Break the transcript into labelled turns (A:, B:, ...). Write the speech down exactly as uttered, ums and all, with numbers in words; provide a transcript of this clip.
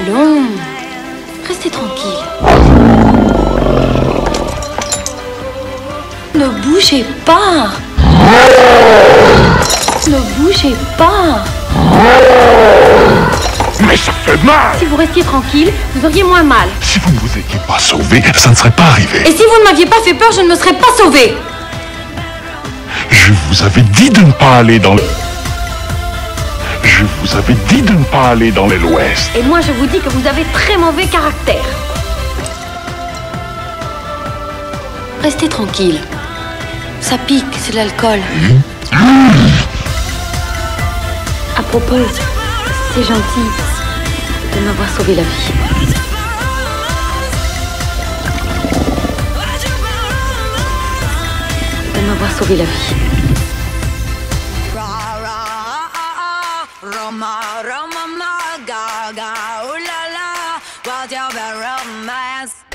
A: Allons, restez tranquille. Ne bougez pas. Ne bougez pas.
B: Mais ça fait mal!
A: Si vous restiez tranquille, vous auriez moins mal.
B: Si vous ne vous étiez pas sauvé, ça ne serait pas arrivé.
A: Et si vous ne m'aviez pas fait peur, je ne me serais pas sauvée.
B: Je vous avais dit de ne pas aller dans le... Je vous avais dit de ne pas aller dans l'aile ouest.
A: Et moi, je vous dis que vous avez très mauvais caractère. Restez tranquille. Ça pique, c'est de l'alcool.
B: Mmh.
A: À propos, c'est gentil de m'avoir sauvé la vie. De m'avoir sauvé la vie.
C: Roma, Roma, Gaga, ooh la la, what's your romance?